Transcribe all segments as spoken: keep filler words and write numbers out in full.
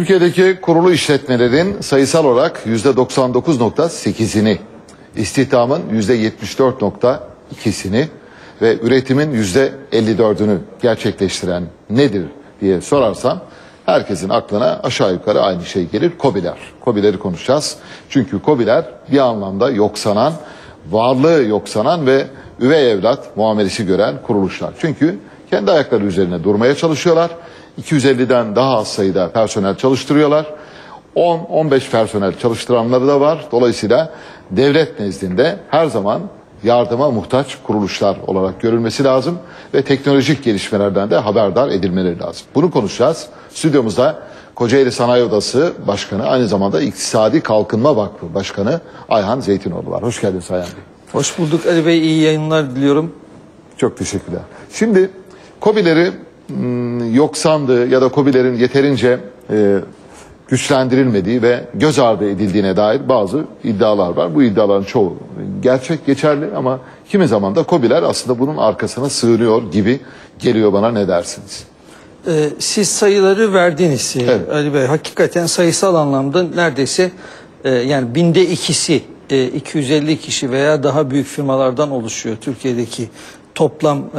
Türkiye'deki kurulu işletmelerin sayısal olarak yüzde doksan dokuz nokta sekizini, istihdamın yüzde yetmiş dört nokta ikisini ve üretimin yüzde elli dördünü gerçekleştiren nedir diye sorarsam herkesin aklına aşağı yukarı aynı şey gelir: KOBİ'ler. KOBİ'leri konuşacağız. Çünkü KOBİ'ler bir anlamda yoksanan, varlığı yoksanan ve üvey evlat muamelesi gören kuruluşlar. Çünkü kendi ayakları üzerine durmaya çalışıyorlar. iki yüz elliden daha az sayıda personel çalıştırıyorlar. on on beş personel çalıştıranları da var. Dolayısıyla devlet nezdinde her zaman yardıma muhtaç kuruluşlar olarak görülmesi lazım ve teknolojik gelişmelerden de haberdar edilmeleri lazım. Bunu konuşacağız. Stüdyomuzda Kocaeli Sanayi Odası Başkanı, aynı zamanda İktisadi Kalkınma Vakfı Başkanı Ayhan Zeytinoğlu var. Hoş geldiniz Ayhan Bey. Hoş bulduk Ali Bey, iyi yayınlar diliyorum. Çok teşekkürler. Şimdi KOBİ'leri yoksandığı ya da KOBİ'lerin yeterince e, güçlendirilmediği ve göz ardı edildiğine dair bazı iddialar var. Bu iddiaların çoğu gerçek, geçerli ama kimi zaman da KOBİ'ler aslında bunun arkasına sığınıyor gibi geliyor bana. Ne dersiniz? Ee, siz sayıları verdiniz Evet. Ali Bey. Hakikaten sayısal anlamda neredeyse e, yani binde ikisi e, iki yüz elli kişi veya daha büyük firmalardan oluşuyor Türkiye'deki toplam e,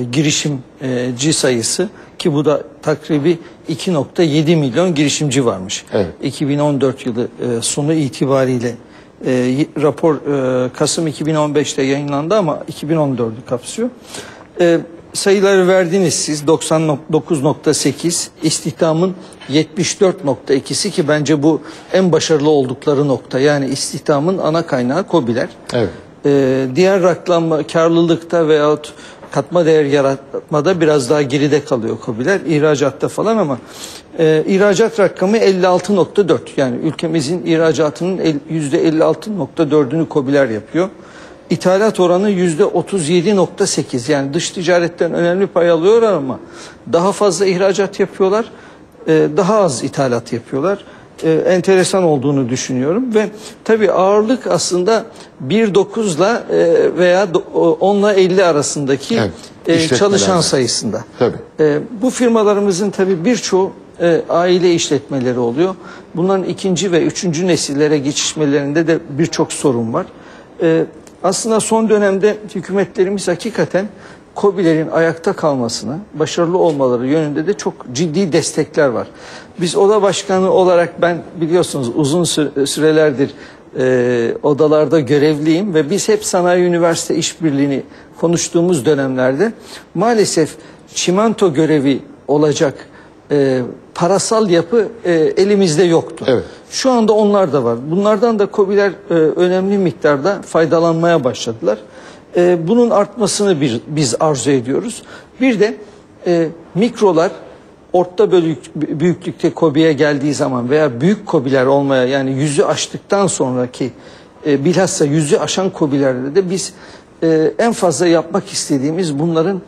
girişimci sayısı, ki bu da takribi iki nokta yedi milyon girişimci varmış. Evet. iki bin on dört yılı e, sonu itibariyle e, rapor e, Kasım iki bin on beşte yayınlandı ama iki bin on dördü kapsıyor. E, sayıları verdiniz siz: doksan dokuz nokta sekiz, istihdamın yetmiş dört nokta ikisi, ki bence bu en başarılı oldukları nokta. Yani istihdamın ana kaynağı KOBİ'ler. Evet. Ee, diğer rakam karlılıkta veyahut katma değer yaratmada biraz daha geride kalıyor KOBİ'ler, ihracatta falan, ama e, ihracat rakamı elli altı nokta dört. Yani ülkemizin ihracatının yüzde elli altı nokta dördünü KOBİ'ler yapıyor. İthalat oranı yüzde otuz yedi nokta sekiz. Yani dış ticaretten önemli pay alıyorlar ama daha fazla ihracat yapıyorlar, e, daha az ithalat yapıyorlar. E, enteresan olduğunu düşünüyorum ve tabii ağırlık aslında bir nokta dokuzla e, veya onla elli arasındaki evet, e, çalışan sayısında. Tabii. E, bu firmalarımızın tabii birçoğu e, aile işletmeleri oluyor. Bunların ikinci ve üçüncü nesillere geçişmelerinde de birçok sorun var. E, aslında son dönemde hükümetlerimiz hakikaten KOBİ'lerin ayakta kalmasını, başarılı olmaları yönünde de çok ciddi destekler var. Biz oda başkanı olarak, ben biliyorsunuz uzun sürelerdir e, odalarda görevliyim ve biz hep sanayi üniversite işbirliğini konuştuğumuz dönemlerde maalesef çimento görevi olacak e, parasal yapı e, elimizde yoktu. Evet. Şu anda onlar da var. Bunlardan da KOBİ'ler e, önemli miktarda faydalanmaya başladılar. E, bunun artmasını bir, biz arzu ediyoruz. Bir de e, mikrolar orta bölük, büyüklükte KOBİ'ye geldiği zaman veya büyük KOBİ'ler olmaya, yani yüzü aştıktan sonraki e, bilhassa yüzü aşan KOBİ'lerde de biz e, en fazla yapmak istediğimiz bunların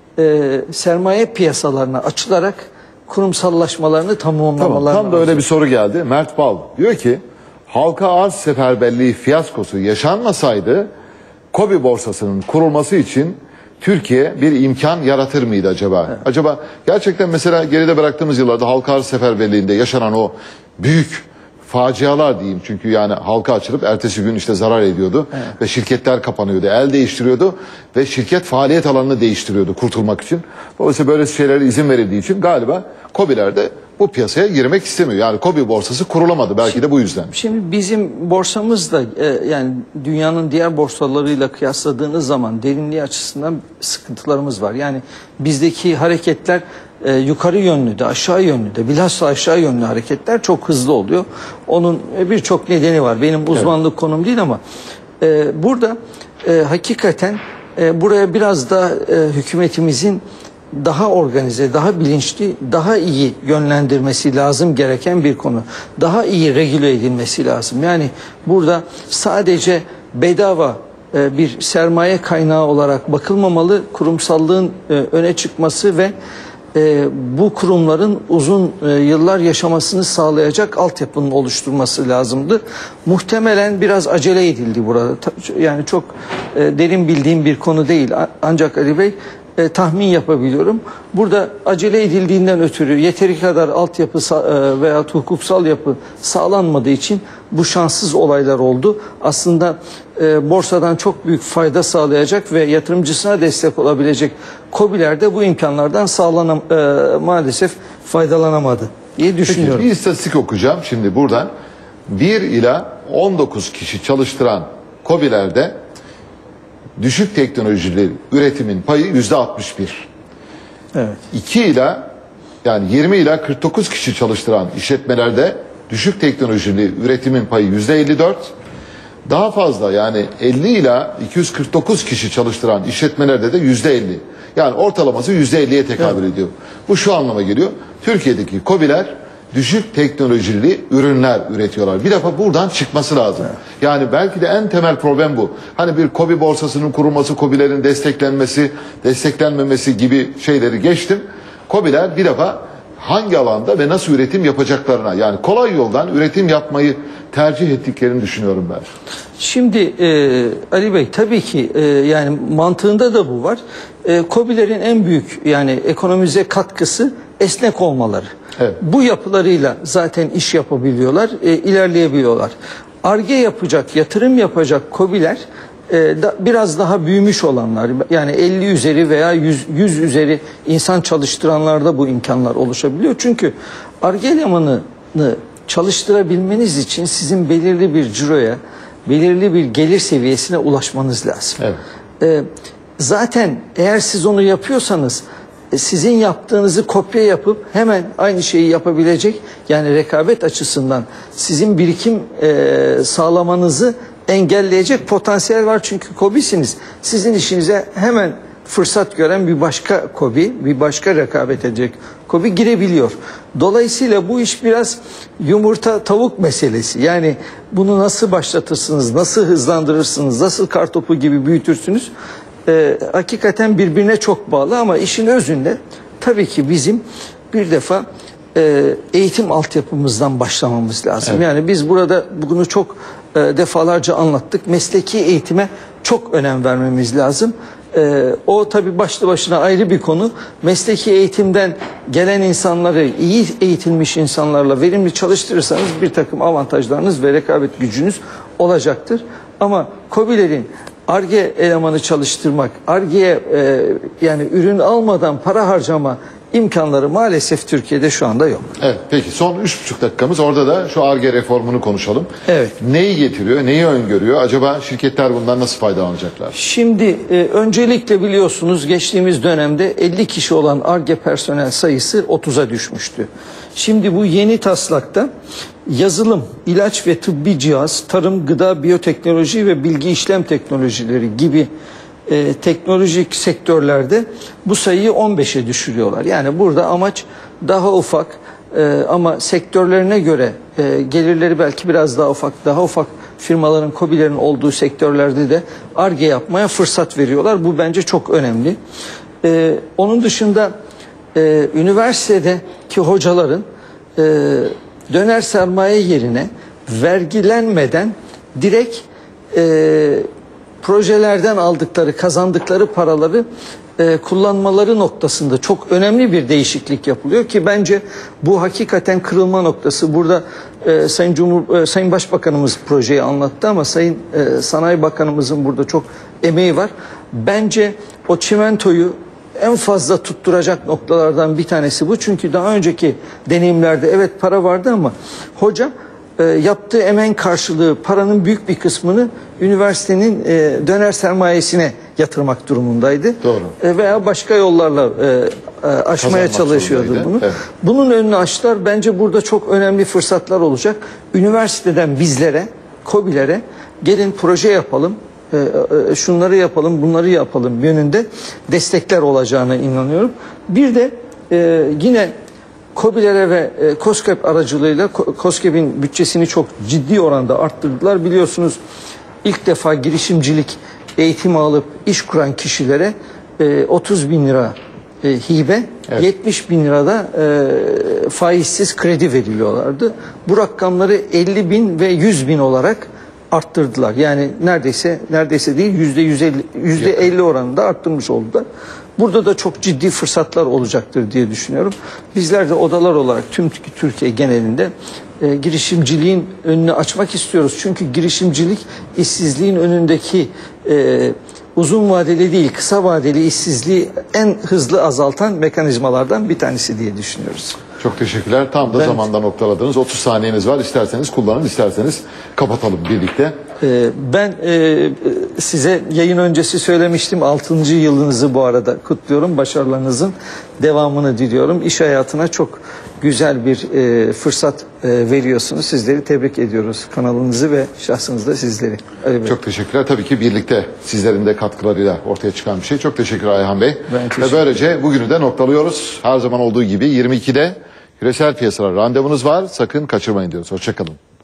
e, sermaye piyasalarına açılarak kurumsallaşmalarını tamamlamalarını. Tamam, tam da öyle bir soru geldi. Mert Bal diyor ki, halka arz seferberliği fiyaskosu yaşanmasaydı KOBİ borsasının kurulması için Türkiye bir imkan yaratır mıydı acaba? Evet. Acaba gerçekten mesela geride bıraktığımız yıllarda halka arz seferberliğinde yaşanan o büyük facialar diyeyim, çünkü yani halka açılıp ertesi gün işte zarar ediyordu, evet, ve şirketler kapanıyordu, el değiştiriyordu ve şirket faaliyet alanını değiştiriyordu kurtulmak için. Dolayısıyla böyle şeylere izin verildiği için galiba KOBİ'ler de bu piyasaya girmek istemiyor. Yani KOBİ borsası kurulamadı belki şimdi, de bu yüzden. Şimdi bizim borsamız da e, yani dünyanın diğer borsalarıyla kıyasladığınız zaman derinliği açısından sıkıntılarımız var. Yani bizdeki hareketler e, yukarı yönlü de aşağı yönlü de, bilhassa aşağı yönlü hareketler çok hızlı oluyor. Onun e, birçok nedeni var. Benim uzmanlık evet. konum değil ama e, burada e, hakikaten e, buraya biraz da e, hükümetimizin daha organize, daha bilinçli, daha iyi yönlendirmesi lazım gereken bir konu. Daha iyi regüle edilmesi lazım. Yani burada sadece bedava e, bir sermaye kaynağı olarak bakılmamalı. Kurumsallığın e, öne çıkması ve e, bu kurumların uzun e, yıllar yaşamasını sağlayacak altyapının oluşturması lazımdı. Muhtemelen biraz acele edildi burada. Yani çok e, derin bildiğim bir konu değil. Ancak Ali Bey, e, tahmin yapabiliyorum. Burada acele edildiğinden ötürü yeteri kadar altyapı e, veya hukuksal yapı sağlanmadığı için bu şanssız olaylar oldu. Aslında e, borsadan çok büyük fayda sağlayacak ve yatırımcısına destek olabilecek KOBİ'ler de bu imkanlardan sağlanam e, maalesef faydalanamadı diye düşünüyorum. Peki, bir istatistik okuyacağım şimdi buradan. bir ila on dokuz kişi çalıştıran KOBİ'lerde düşük teknolojili üretimin payı yüzde altmış bir. Evet. iki ila yani yirmi ila kırk dokuz kişi çalıştıran işletmelerde düşük teknolojili üretimin payı yüzde elli dört. Daha fazla yani elli ila iki yüz kırk dokuz kişi çalıştıran işletmelerde de yüzde elli. Yani ortalaması yüzde elliye tekabül Evet. ediyor. Bu şu anlama geliyor. Türkiye'deki KOBİ'ler düşük teknolojili ürünler üretiyorlar. Bir defa buradan çıkması lazım. Evet. Yani belki de en temel problem bu. Hani bir KOBİ borsasının kurulması, KOBİ'lerin desteklenmesi, desteklenmemesi gibi şeyleri geçtim. KOBİ'ler bir defa hangi alanda ve nasıl üretim yapacaklarına, yani kolay yoldan üretim yapmayı tercih ettiklerini düşünüyorum ben. Şimdi e, Ali Bey, tabii ki e, yani mantığında da bu var. E, KOBİ'lerin en büyük yani ekonomize katkısı esnek olmaları. Evet. Bu yapılarıyla zaten iş yapabiliyorlar, e, ilerleyebiliyorlar. Ar-Ge yapacak, yatırım yapacak KOBİ'ler e, da, biraz daha büyümüş olanlar, yani elli üzeri veya yüz, yüz üzeri insan çalıştıranlarda bu imkanlar oluşabiliyor. Çünkü Ar-Ge elemanını çalıştırabilmeniz için sizin belirli bir ciroya, belirli bir gelir seviyesine ulaşmanız lazım. Evet. E, zaten eğer siz onu yapıyorsanız sizin yaptığınızı kopya yapıp hemen aynı şeyi yapabilecek, yani rekabet açısından sizin birikim e, sağlamanızı engelleyecek potansiyel var. Çünkü KOBİ'siniz. Sizin işinize hemen fırsat gören bir başka KOBİ, bir başka rekabet edecek KOBİ girebiliyor. Dolayısıyla bu iş biraz yumurta tavuk meselesi. Yani bunu nasıl başlatırsınız, nasıl hızlandırırsınız, nasıl kartopu gibi büyütürsünüz? Ee, hakikaten birbirine çok bağlı ama işin özünde tabii ki bizim bir defa e, eğitim altyapımızdan başlamamız lazım. Evet. Yani biz burada bunu çok e, defalarca anlattık. Mesleki eğitime çok önem vermemiz lazım. E, o tabii başlı başına ayrı bir konu. Mesleki eğitimden gelen insanları iyi eğitilmiş insanlarla verimli çalıştırırsanız bir takım avantajlarınız ve rekabet gücünüz olacaktır. Ama KOBİ'lerin Ar-Ge elemanı çalıştırmak, Ar-Ge'ye e, yani ürün almadan para harcama imkanları maalesef Türkiye'de şu anda yok. Evet, peki son üç buçuk dakikamız, orada da şu Ar-Ge reformunu konuşalım. Evet. Neyi getiriyor, neyi öngörüyor? Acaba şirketler bundan nasıl faydalanacaklar? Şimdi e, öncelikle biliyorsunuz geçtiğimiz dönemde elli kişi olan Ar-Ge personel sayısı otuza düşmüştü. Şimdi bu yeni taslakta yazılım, ilaç ve tıbbi cihaz, tarım, gıda, biyoteknoloji ve bilgi işlem teknolojileri gibi e, teknolojik sektörlerde bu sayıyı on beşe düşürüyorlar. Yani burada amaç daha ufak e, ama sektörlerine göre e, gelirleri belki biraz daha ufak, daha ufak firmaların, KOBİ'lerin olduğu sektörlerde de Ar-Ge yapmaya fırsat veriyorlar. Bu bence çok önemli. E, onun dışında e, üniversitedeki hocaların e, döner sermaye yerine vergilenmeden direkt e, projelerden aldıkları, kazandıkları paraları e, kullanmaları noktasında çok önemli bir değişiklik yapılıyor ki bence bu hakikaten kırılma noktası. Burada e, Sayın Cumhur, e, Sayın Başbakanımız projeyi anlattı ama Sayın e, Sanayi Bakanımızın burada çok emeği var. Bence o çimentoyu en fazla tutturacak noktalardan bir tanesi bu. Çünkü daha önceki deneyimlerde evet para vardı ama hoca e, yaptığı emeğin karşılığı, paranın büyük bir kısmını üniversitenin e, döner sermayesine yatırmak durumundaydı. Doğru. E, veya başka yollarla e, e, aşmaya Kazanmak çalışıyordu zorundaydı. bunu. Evet. Bunun önünü açtılar. Bence burada çok önemli fırsatlar olacak. Üniversiteden bizlere, KOBİ'lere gelin proje yapalım, şunları yapalım, bunları yapalım yönünde destekler olacağına inanıyorum. Bir de e, yine KOBİ'lere ve e, KOSGEB aracılığıyla KOSGEB'in bütçesini çok ciddi oranda arttırdılar. Biliyorsunuz ilk defa girişimcilik eğitimi alıp iş kuran kişilere e, otuz bin lira e, hibe, evet. yetmiş bin lirada e, faizsiz kredi veriliyorlardı. Bu rakamları elli bin ve yüz bin olarak arttırdılar. Yani neredeyse neredeyse değil yüzde yüz elli yüzde elli oranında arttırmış oldular. Burada da çok ciddi fırsatlar olacaktır diye düşünüyorum. Bizler de odalar olarak tüm Türkiye genelinde e, girişimciliğin önünü açmak istiyoruz. Çünkü girişimcilik işsizliğin önündeki e, uzun vadeli değil, kısa vadeli işsizliği en hızlı azaltan mekanizmalardan bir tanesi diye düşünüyoruz. Çok teşekkürler. Tam da Ben- zamanda noktaladınız. otuz saniyeniz var. İsterseniz kullanın, isterseniz kapatalım birlikte. Ee, Ben e, size yayın öncesi söylemiştim. altıncı yılınızı bu arada kutluyorum. Başarılarınızın devamını diliyorum. İş hayatına çok güzel bir e, fırsat e, veriyorsunuz. Sizleri tebrik ediyoruz. Kanalınızı ve şahsınızda sizleri. Ali Bey. Çok teşekkürler. Tabii ki birlikte sizlerin de katkılarıyla ortaya çıkan bir şey. Çok teşekkür Ayhan Bey. Ben Ve teşekkür böylece bugünü de noktalıyoruz. Her zaman olduğu gibi yirmi ikide küresel piyasalar randevunuz var. Sakın kaçırmayın diyoruz. Hoşçakalın.